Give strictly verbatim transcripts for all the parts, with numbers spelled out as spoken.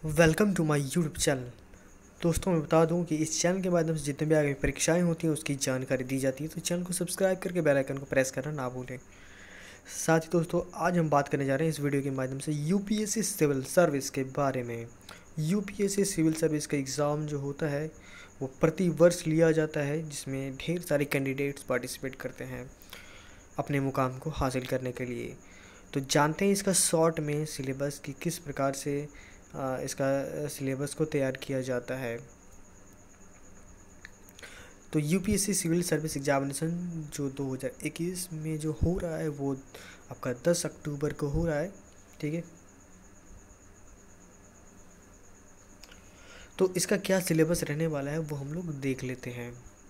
Welcome to my YouTube channel. दोस्तों मैं बता दूं कि इस चैनल के माध्यम से जितने भी आगे परीक्षाएं होती हैं उसकी जानकारी दी जाती है, तो चैनल को सब्सक्राइब करके बेल आइकन को प्रेस करना ना भूलें। साथ ही दोस्तों आज हम बात करने जा रहे हैं इस वीडियो के माध्यम से यूपीएससी सिविल सर्विस के बारे में। यूपीएससी सिविल सर्विस का एग्ज़ाम जो होता है वो प्रति वर्ष लिया जाता है, जिसमें ढेर सारे कैंडिडेट्स पार्टिसिपेट करते हैं अपने मुकाम को हासिल करने के लिए। तो जानते हैं इसका शॉर्ट में सिलेबस कि किस प्रकार से आ, इसका सिलेबस को तैयार किया जाता है। तो यूपीएससी सिविल सर्विस एग्जामिनेशन जो दो हज़ार इक्कीस में जो हो रहा है वो आपका दस अक्टूबर को हो रहा है, ठीक है। तो इसका क्या सिलेबस रहने वाला है वो हम लोग देख लेते हैं।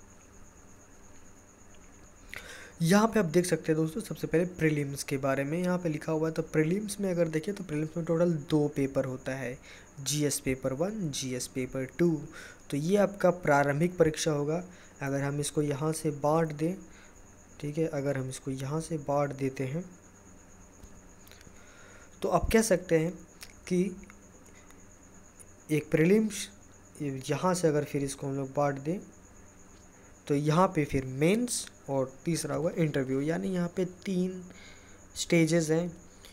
यहाँ पे आप देख सकते हैं दोस्तों, सबसे पहले प्रीलिम्स के बारे में यहाँ पे लिखा हुआ है। तो प्रीलिम्स में अगर देखें तो प्रीलिम्स में टोटल दो पेपर होता है, GS paper one, GS paper two. तो ये आपका प्रारंभिक परीक्षा होगा। अगर हम इसको यहाँ से बांट दें, ठीक है, अगर हम इसको यहाँ से बांट देते हैं तो आप कह सकते हैं कि एक प्रीलिम्स, यहाँ से अगर फिर इसको हम लोग बांट दें तो यहाँ पे फिर मेंस और तीसरा हुआ इंटरव्यू, यानी यहाँ पे तीन स्टेजेस हैं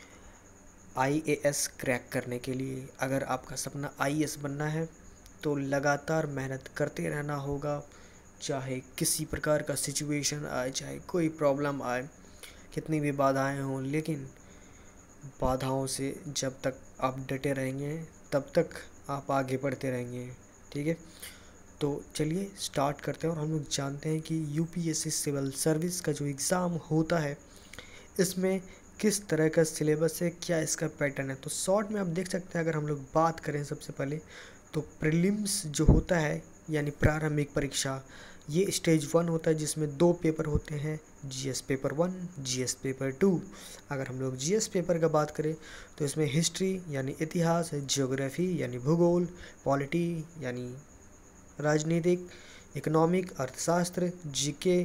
आईएएस क्रैक करने के लिए। अगर आपका सपना आईएएस बनना है तो लगातार मेहनत करते रहना होगा, चाहे किसी प्रकार का सिचुएशन आए, चाहे कोई प्रॉब्लम आए, कितनी भी बाधाएं हों, लेकिन बाधाओं से जब तक आप डटे रहेंगे तब तक आप आगे बढ़ते रहेंगे, ठीक है। तो चलिए स्टार्ट करते हैं और हम लोग जानते हैं कि यूपीएससी सिविल सर्विस का जो एग्ज़ाम होता है इसमें किस तरह का सिलेबस है, क्या इसका पैटर्न है। तो शॉर्ट में आप देख सकते हैं, अगर हम लोग बात करें सबसे पहले तो प्रीलिम्स जो होता है यानी प्रारंभिक परीक्षा, ये स्टेज वन होता है जिसमें दो पेपर होते हैं, GS paper one, GS paper two. अगर हम लोग जीएस पेपर का बात करें तो इसमें हिस्ट्री यानी इतिहास, ज्योग्राफी यानी भूगोल, पॉलिटी यानी राजनीतिक, इकोनॉमिक अर्थशास्त्र, GK,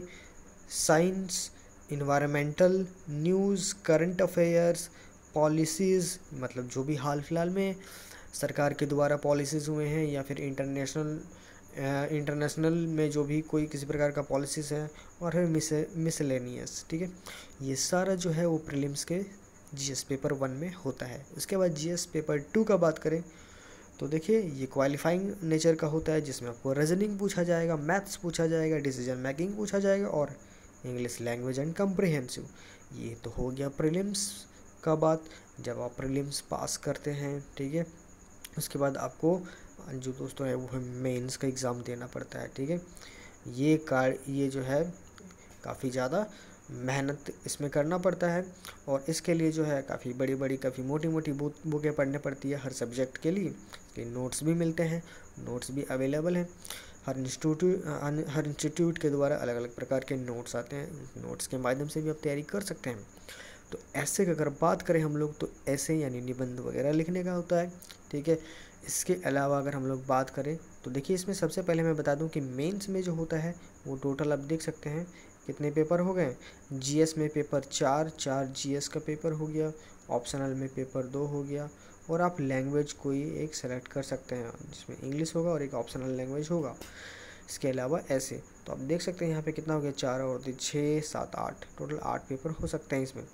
science, environmental, news, current affairs, policies मतलब जो भी हाल फिलहाल में सरकार के द्वारा पॉलिसीज़ हुए हैं या फिर इंटरनेशनल इंटरनेशनल में जो भी कोई किसी प्रकार का पॉलिसीज़ है, और फिर मिस मिसलेनियस, ठीक है। ये सारा जो है वो प्रीलिम्स के जीएस पेपर वन में होता है। उसके बाद जीएस पेपर टू का बात करें तो देखिए ये क्वालिफाइंग नेचर का होता है, जिसमें आपको रीजनिंग पूछा जाएगा, मैथ्स पूछा जाएगा, डिसीजन मेकिंग पूछा जाएगा और इंग्लिश लैंग्वेज एंड कम्प्रिहेंसिव। ये तो हो गया प्रीलिम्स का बात। जब आप प्रीलिम्स पास करते हैं, ठीक है, उसके बाद आपको जो दोस्तों है वो मेंस का एग्ज़ाम देना पड़ता है, ठीक है। ये कार्ड ये जो है काफ़ी ज़्यादा मेहनत इसमें करना पड़ता है और इसके लिए जो है काफ़ी बड़ी बड़ी काफ़ी मोटी मोटी बुक बुकें पढ़नी पड़ती है हर सब्जेक्ट के लिए। इसके नोट्स भी मिलते हैं, नोट्स भी अवेलेबल हैं। हर इंस्टीट्यूट हर इंस्टीट्यूट के द्वारा अलग अलग प्रकार के नोट्स आते हैं, नोट्स के माध्यम से भी आप तैयारी कर सकते हैं। तो ऐसे की अगर बात करें हम लोग तो ऐसे यानी निबंध वगैरह लिखने का होता है, ठीक है। इसके अलावा अगर हम लोग बात करें तो देखिए इसमें सबसे पहले मैं बता दूं कि मेंस में जो होता है वो टोटल आप देख सकते हैं कितने पेपर हो गए। जीएस में पेपर चार चार जीएस का पेपर हो गया, ऑप्शनल में पेपर दो हो गया, और आप लैंग्वेज कोई एक सेलेक्ट कर सकते हैं जिसमें इंग्लिश होगा और एक ऑप्शनल लैंग्वेज होगा। इसके अलावा ऐसे तो आप देख सकते हैं यहाँ पे कितना हो गया, चार और छः सात आठ, टोटल आठ पेपर हो सकते हैं इसमें।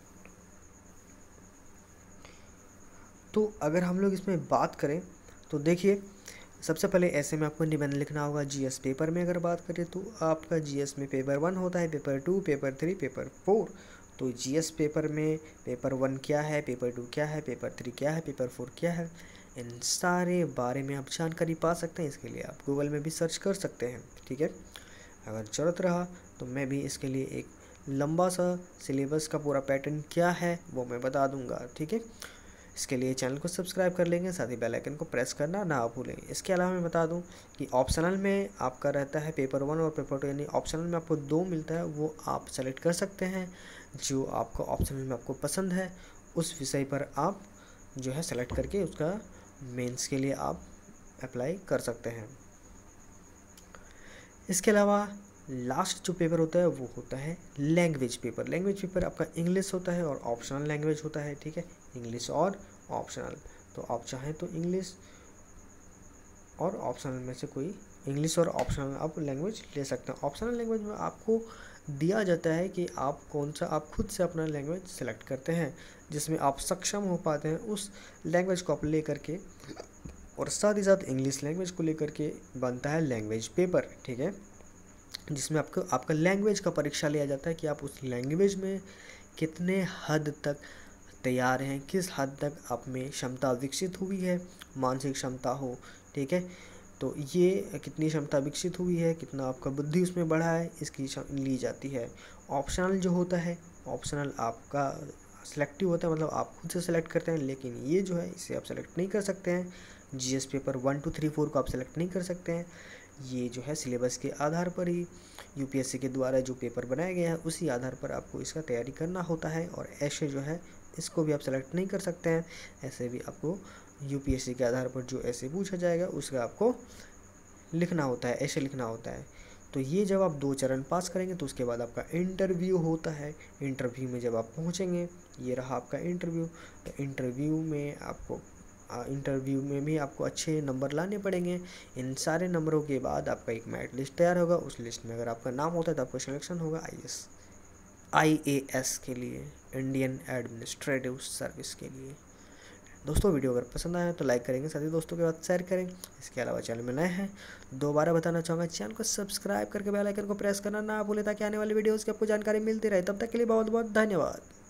तो अगर हम लोग इसमें बात करें तो देखिए सबसे पहले ऐसे में आपको निबंध लिखना होगा। जीएस पेपर में अगर बात करें तो आपका जीएस में पेपर वन होता है, paper two, paper three, paper four. तो जीएस पेपर में पेपर वन क्या है, पेपर टू क्या है, पेपर थ्री क्या है, पेपर फोर क्या है, इन सारे बारे में आप जानकारी पा सकते हैं। इसके लिए आप गूगल में भी सर्च कर सकते हैं, ठीक है। अगर ज़रूरत रहा तो मैं भी इसके लिए एक लंबा सा सिलेबस का पूरा पैटर्न क्या है वो मैं बता दूंगा, ठीक है। इसके लिए चैनल को सब्सक्राइब कर लेंगे, साथ ही बेल आइकन को प्रेस करना ना भूलें। इसके अलावा मैं बता दूं कि ऑप्शनल में आपका रहता है पेपर वन और पेपर टू, यानी ऑप्शनल में आपको दो मिलता है, वो आप सेलेक्ट कर सकते हैं। जो आपको ऑप्शनल में आपको पसंद है उस विषय पर आप जो है सेलेक्ट करके उसका मेंस के लिए आप अप्लाई कर सकते हैं। इसके अलावा लास्ट जो पेपर होता है वो होता है लैंग्वेज पेपर। लैंग्वेज पेपर आपका इंग्लिश होता है और ऑप्शनल लैंग्वेज होता है, ठीक है, इंग्लिश और ऑप्शनल। तो आप चाहें तो इंग्लिश और ऑप्शनल में से कोई इंग्लिश और ऑप्शनल आप लैंग्वेज ले सकते हैं। ऑप्शनल लैंग्वेज में आपको दिया जाता है कि आप कौन सा, आप खुद से अपना लैंग्वेज सेलेक्ट करते हैं जिसमें आप सक्षम हो पाते हैं उस लैंग्वेज को आप ले करके, और साथ ही साथ इंग्लिश लैंग्वेज को लेकर के बनता है लैंग्वेज पेपर, ठीक है, जिसमें आपको आपका लैंग्वेज का परीक्षा लिया जाता है कि आप उस लैंग्वेज में कितने हद तक तैयार हैं, किस हद तक आप में क्षमता विकसित हुई है, मानसिक क्षमता हो, ठीक है, तो ये कितनी क्षमता विकसित हुई है, कितना आपका बुद्धि उसमें बढ़ा है, इसकी ली जाती है। ऑप्शनल जो होता है, ऑप्शनल आपका सिलेक्टिव होता है, मतलब आप खुद से सेलेक्ट करते हैं, लेकिन ये जो है इसे आप सेलेक्ट नहीं कर सकते हैं। GS paper one two three four को आप सेलेक्ट नहीं कर सकते हैं। ये जो है सिलेबस के आधार पर ही यूपीएससी के द्वारा जो पेपर बनाया गया है उसी आधार पर आपको इसका तैयारी करना होता है, और ऐसे जो है इसको भी आप सेलेक्ट नहीं कर सकते हैं। ऐसे भी आपको यूपीएससी के आधार पर जो ऐसे पूछा जाएगा उसका आपको लिखना होता है, ऐसे लिखना होता है। तो ये जब आप दो चरण पास करेंगे तो उसके बाद आपका इंटरव्यू होता है। इंटरव्यू में जब आप पहुँचेंगे, ये रहा आपका इंटरव्यू, तो इंटरव्यू में आपको इंटरव्यू में भी आपको अच्छे नंबर लाने पड़ेंगे। इन सारे नंबरों के बाद आपका एक मेरिट लिस्ट तैयार होगा, उस लिस्ट में अगर आपका नाम होता है तो आपका सिलेक्शन होगा I S I A S के लिए, इंडियन एडमिनिस्ट्रेटिव सर्विस के लिए। दोस्तों वीडियो अगर पसंद आया तो लाइक करेंगे, साथ ही दोस्तों के साथ शेयर करें। इसके अलावा चैनल में नए हैं, दोबारा बताना चाहूँगा चैनल को सब्सक्राइब करके बेल आइकन को प्रेस करना ना भूलें ताकि आने वाली वीडियोज़ की आपको जानकारी मिलती रहे। तब तक के लिए बहुत बहुत धन्यवाद।